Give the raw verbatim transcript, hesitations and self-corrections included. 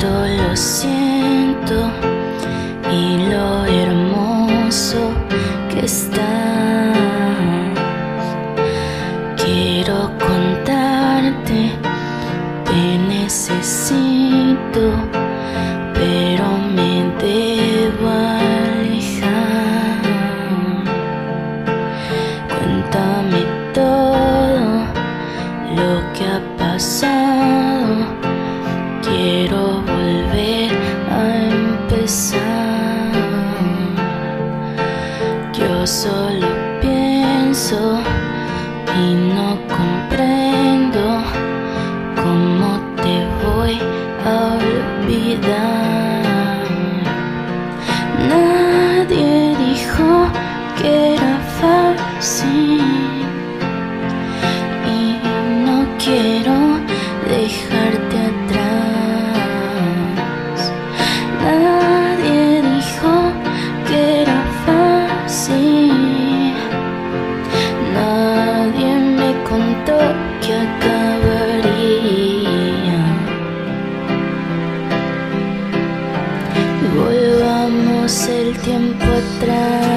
cuánto lo siento y lo hermoso que estás. Quiero contarte, te necesito, pero me debo alejar. Cuéntame todo lo que ha pasado, quiero volver a empezar. Yo solo pienso y no comprendo cómo te voy a olvidar. Nadie dijo que era fácil y no quiero dejarte atrás. Nadie dijo que era fácil, nadie me contó que acabaría. Volvamos el tiempo atrás.